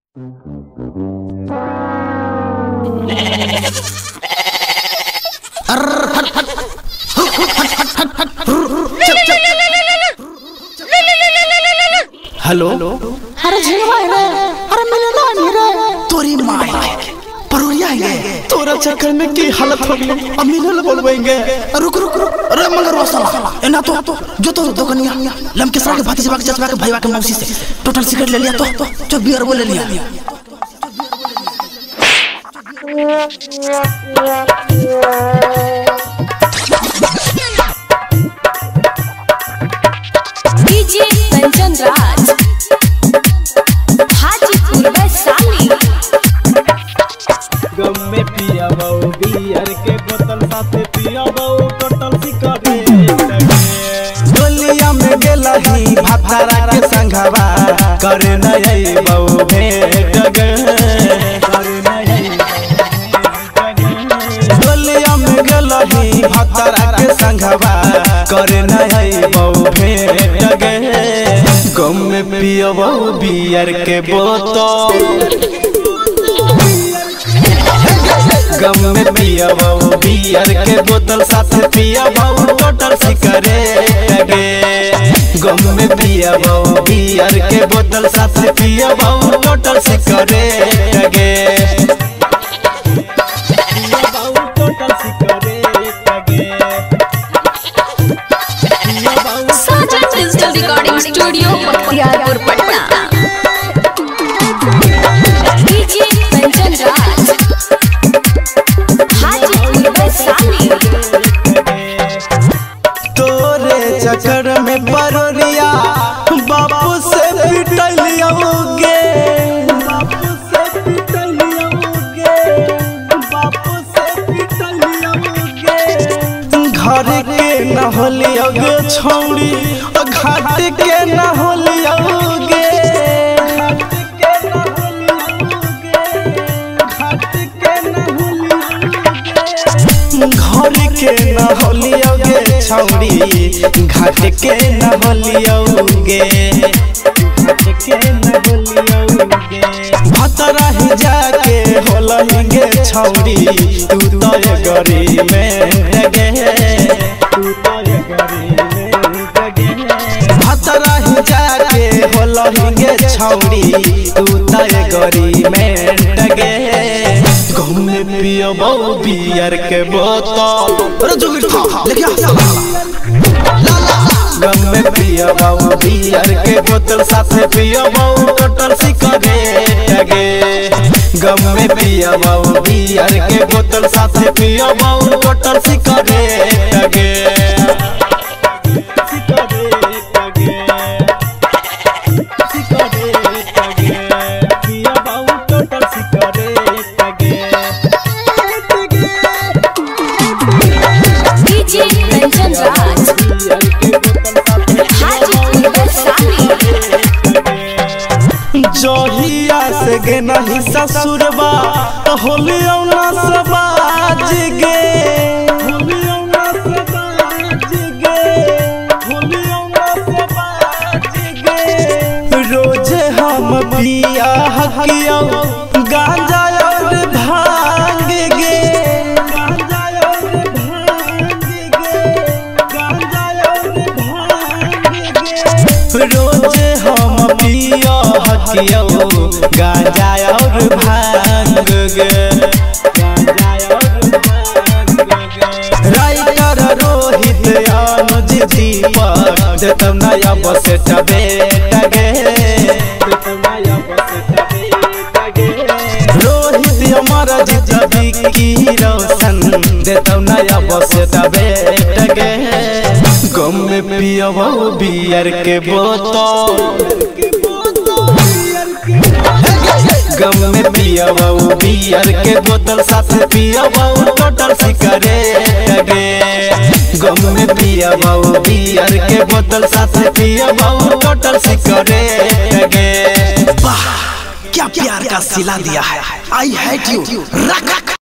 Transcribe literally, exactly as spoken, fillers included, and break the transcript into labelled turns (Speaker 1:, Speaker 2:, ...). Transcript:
Speaker 1: Hello,
Speaker 2: अरे झिलवा है रे, अरे मिलना नहीं रे,
Speaker 1: तोरी माँ परोरिया है तोरा चक्कर में की हालत हो गई। अब मिलल बोलवेंगे। रुक रुक रुक, अरे मगर रोसला एना तो जो तो दुकानिया लम के साथ भाती से बाकी चचवा के भाईवा के मौसी से टोटल सिगरेट ले लिया तो जो बियर वो ले लिया।
Speaker 3: डीजे कंचन राज हाजीपुर वैशाली।
Speaker 4: गम में पिया बहु बियर के बोतल साथे पिया बहु टोटल सिकरे
Speaker 1: डोलिया में गेला ही भातारा के संघवा करे नई बहु भेट गे। डोलिया में गेला ही भातारा के संघवा करे नई बहु भेट गे। गम में पिया बहु बियर के बोतल गम में पिया बहु बियर के बोतल साथ पिया बहु टोटल सिकरेट गे। गम में पिया बहु बियर के बोतल साथ पिया बहु टोटल सिकरेट गे।
Speaker 4: पिया बहु टोटल सिकरेट गे। पिया बहु
Speaker 3: साजन digital recording studio Bakhtiyarpur Patna. DJ Kanchan Raj Hajipur Vaishali.
Speaker 1: तोरे चक्कर में परोरिया बापू से पिटलियोगे। बापू से पिटलियोगे, बापू से पिटलियोगे। घर के न होलियोगे छौड़ी घाट के न होलियोगे। घर के न होलियोगे छौड़ी घाट के न होलियोगे। घाट के न होलियोगे भतरा ही जाके होलहिंगे छौड़ी तू तो गरी में गे। तू तो गरी में गे भतरा ही जाके होलहिंगे छौड़ी तू तो गरी में गे। गम में पियो बहु बियर के बोतल अरे जो था लेके आ गम में पियो बहु बियर के बोतल साथ पियो बहु टोटल सिकरेट गे। गम में पियो बहु बियर के बोतल साथ पियो बहु टोटल सिकरेट गे।
Speaker 3: डीजे कंचन राज हाजीपुर वैशाली।
Speaker 1: जहिया से गे नहीं ससुरबा तो होलियो ना सबाज गे। होलियो ना सबाज गे, होलियो ना सबाज गे। रोज हम पिया हकियो गांजा और भांग गे। गांजा और भांग गे, गांजा और भांग गे। रोज हम पिया हकियो गांजा और भांग गे। गांजा और भांग गे। राइटर रोहित अनुज दीपक देतम नया बसेट बेट गे। देतम नया बसेट बेट गे। रोहित हमारा जिजबी की रोशन देतम नया बसेट बेट गे। गम में पियो बहु बियर के बोतल गम में पिया बहु बियर के बोतल साथ पिया बहु टोटल सिकरेट गे। गम में पिया बहु बियर के बोतल साथ पिया बहु टोटल सिकरेट गे। वाह क्या प्यार का सिला दिया है। आई हेट यू रख।